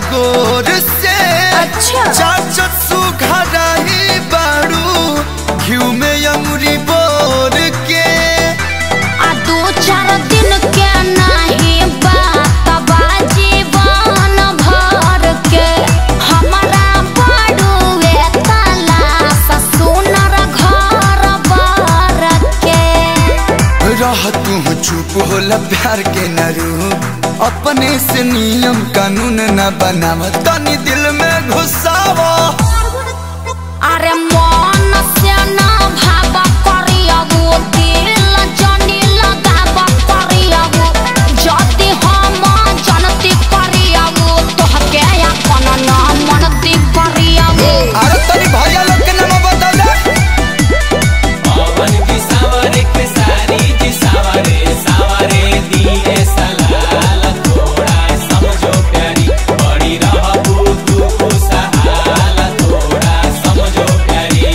गोर से अच्छा चाचत सुघराही बाड़ू घिउ में अंगुरी बोर के आ 2-4 दिन के नहीं बात जीवन भर के हमारा बड़ुए तलाश सुनर घर बर के रह तू चुप होला प्यार के नरू अपने से नियम कानून न बनाव तनी दिल में घुसावा अरे मन से ना भाव करियाबो दिल जनी लगाव करियाबो जदी हम जनती करियाबो तोहके अपन ना मनती करियाबो अरे तनी भैया लोग के नाम बता दे पवन की सावरे के सारी जी सावरे दिए सलाल थोड़ा समझो प्यारी बड़ी रहबू तू खुशहाल थोड़ा समझो प्यारी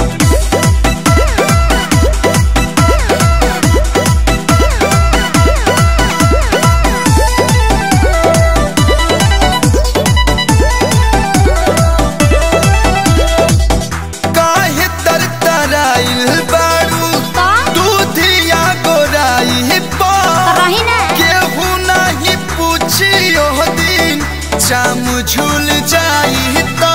काहे तरतराइल बाड़ू दूधिया गोराई पा रही ना केहू नहीं पूछियो दिन चाम झूल जाई तो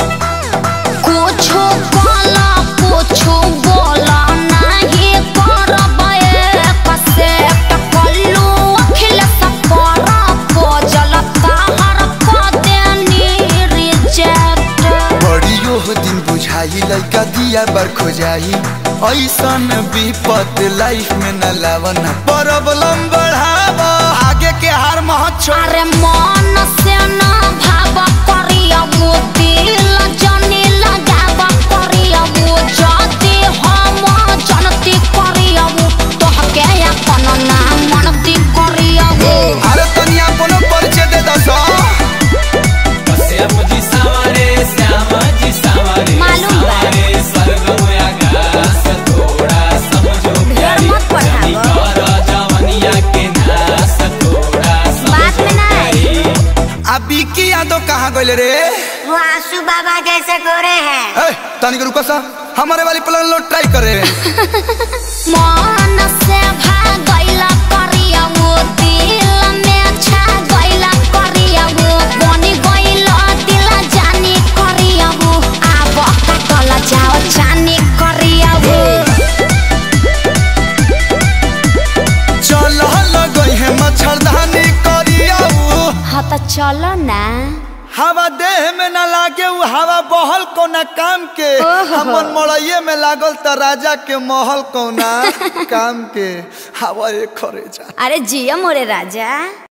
कुछो बोला कुछो बोला नहीं करबे कसे टकलू अखिल सपरा को जलता हर को देनी रिजेक्ट बड़ियो दिन बुझाई लइका दिया बर खोजाई ऐसन विपत लाइफ में न लावन प्रॉब्लम बढ़ावा आगे के हार महत छोड़ अरे मन से ना भाव करियाबो दिल जनी लगाव करियाबो जदी हम जनती करियाबो तोहके अपन ना मनती करियाबो अरे तनिया कोनो परिचय दे दस श्याम जी सावरे मालूम बा। सावरे स्वर्ग में आकाश थोड़ा समझो प्यारी मत पढ़ावो। जनी कर जवनिया के नाश थोड़ा बात में समझो ना प्यारी अभी की यादो कहाँ गइल रे वो आंसू बाबा जैसे गोरे हैं ए तनिक रुको सा हमारे वाली प्लान लो ट्राई करे मन से भागैला करियाबो दिल में छा गइला करियाबो बनी गइला दिल जानी करियाबो आब कटल जाओ जानी करियाबो चल लगई है मच्छरदानी करियाऊ हाँ तो चलो ना हवा देह में न लागे उ हवा बहल कोना काम के ओहो। हमन मड़इये में लागल त राजा के महल कोना काम के हवा एक खरे जा अरे जिया मोरे राजा।